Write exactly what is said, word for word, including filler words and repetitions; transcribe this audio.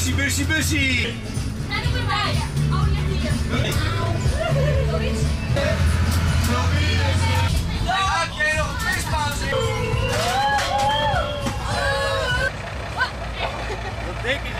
Bussie, bussie, bussie! Ga niet meer bij. Oh, je hebt hier. Zoiets? Ja, ik jij nog een vispaas in. Dat denk ik.